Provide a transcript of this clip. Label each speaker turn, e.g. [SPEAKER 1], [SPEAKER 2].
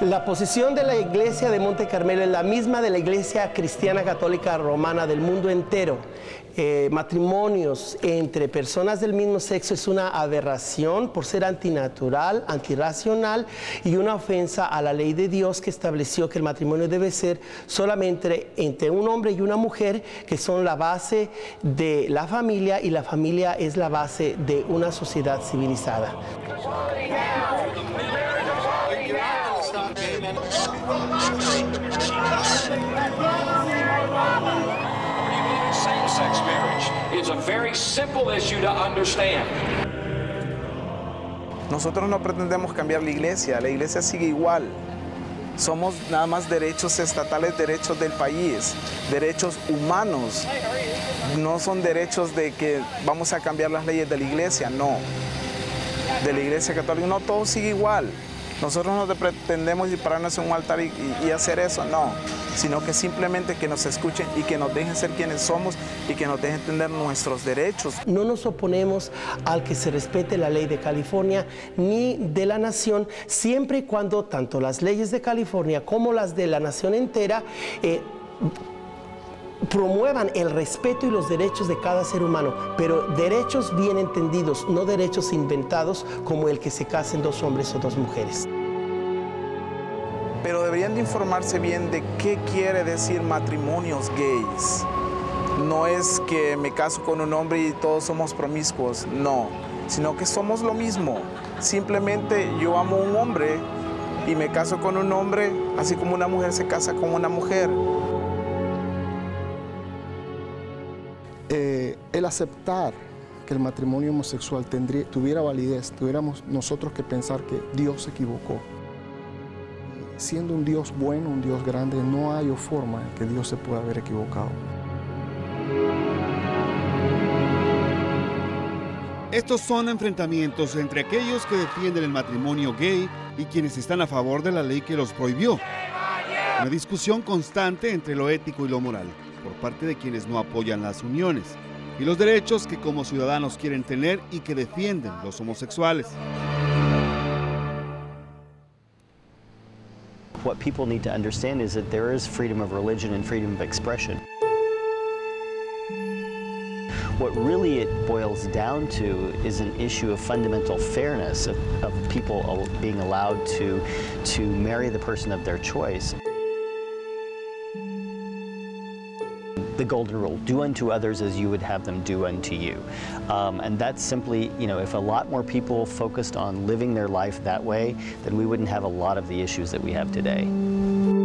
[SPEAKER 1] La posición de la Iglesia de Monte Carmelo es la misma de la Iglesia Cristiana Católica Romana del mundo entero. Matrimonios entre personas del mismo sexo es una aberración por ser antinatural, antirracional y una ofensa a la ley de Dios, que estableció que el matrimonio debe ser solamente entre un hombre y una mujer, que son la base de la familia, y la familia es la base de una sociedad civilizada.
[SPEAKER 2] Same-sex marriage is a very simple issue to understand.
[SPEAKER 3] Nosotros no pretendemos cambiar la iglesia sigue igual. Somos nada más derechos estatales, derechos del país, derechos humanos. No son derechos de que vamos a cambiar las leyes de la iglesia, no. De la iglesia católica, no, todo sigue igual. Nosotros no pretendemos ir pararnos en un altar y hacer eso, no. Sino que simplemente que nos escuchen y que nos dejen ser quienes somos y que nos dejen entender nuestros derechos.
[SPEAKER 1] No nos oponemos al que se respete la ley de California ni de la nación, siempre y cuando tanto las leyes de California como las de la nación entera promuevan el respeto y los derechos de cada ser humano, pero derechos bien entendidos, no derechos inventados como el que se casen dos hombres o dos mujeres.
[SPEAKER 3] Pero deberían de informarse bien de qué quiere decir matrimonios gays. No es que me caso con un hombre y todos somos promiscuos, no, sino que somos lo mismo. Simplemente yo amo a un hombre y me caso con un hombre, así como una mujer se casa con una mujer.
[SPEAKER 4] El aceptar que el matrimonio homosexual tuviera validez, tuviéramos nosotros que pensar que Dios se equivocó. Siendo un Dios bueno, un Dios grande, no hay forma en que Dios se pueda haber equivocado.
[SPEAKER 5] Estos son enfrentamientos entre aquellos que defienden el matrimonio gay y quienes están a favor de la ley que los prohibió. Una discusión constante entre lo ético y lo moral, por parte de quienes no apoyan las uniones, y los derechos que como ciudadanos quieren tener y que defienden los homosexuales.
[SPEAKER 6] What people need to understand is that there is freedom of religion and freedom of expression. What really it boils down to is an issue of fundamental fairness, of people being allowed to marry the person of their choice. The golden rule, do unto others as you would have them do unto you. And that's simply, you know, if a lot more people focused on living their life that way, then we wouldn't have a lot of the issues that we have today.